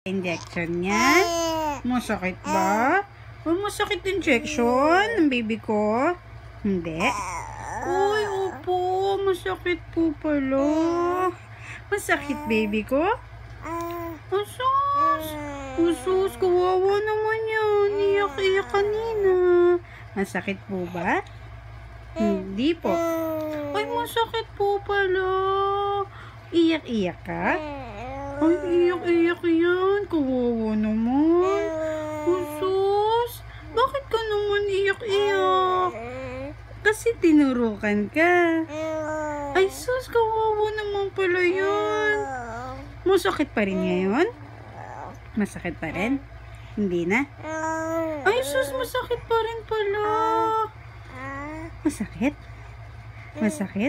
Injection niya. Masakit ba? Masakit injection ng baby ko? Hindi. Uy, opo. Masakit po pala. Masakit baby ko? Usus. Usus, kawawa naman yan. Iyak-iyak kanina. Masakit po ba? Hindi po. Ay, masakit po pala. Iyak-iyak ka? Ay, iyak-iyak yan. Kawawa naman. Usus, bakit ka naman iyak-iyak? Kasi tinurukan ka. Ay, sus, kawawa naman pala yan. Masakit pa rin ngayon? Masakit pa rin? Hindi na? Ay, sus, masakit pa rin pala. Masakit? Masakit?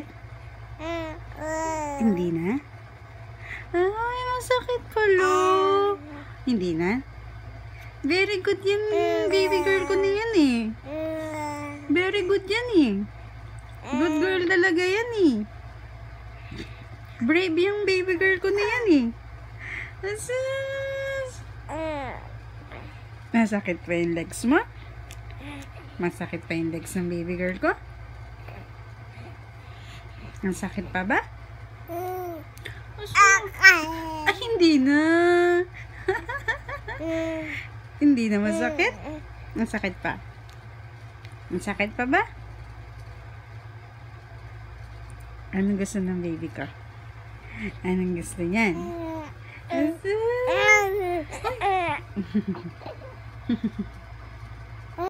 Hindi na? Ay, masakit pala. Hindi na? Very good yan, baby girl ko na yan eh. Very good yan eh. Good girl talaga yan eh. Brave yung baby girl ko na yan eh. Asus. Masakit pa yung legs mo? Masakit pa yung legs ng baby girl ko? Masakit pa ba? Ay, hindi na. Hindi na masakit? Masakit pa? Masakit pa ba? Anong gusto ng baby ko? Anong gusto niyan? Ay.